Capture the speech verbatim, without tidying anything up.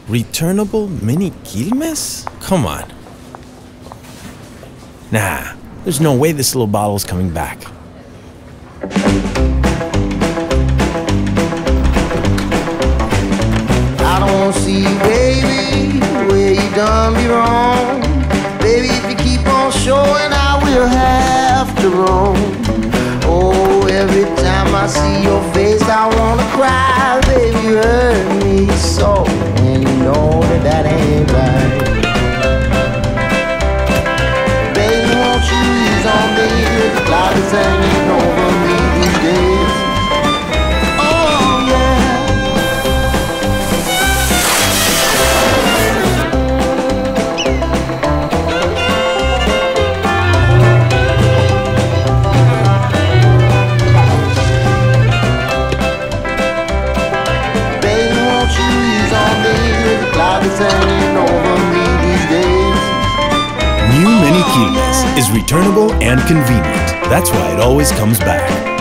Returnable mini Quilmes? Come on. Nah, there's no way this little bottle's coming back. I don't see, baby, where you done me wrong. Baby, if you keep on showing, I will have to roam. Oh, every time I see your face, I wanna cry. Baby, you hurt me so, and you know that that ain't right. Baby, won't you ease on me? The cloud is hanging over me these days. Oh, yeah. Hanging over me these days. New Mini Quilmes is returnable and convenient. That's why it always comes back.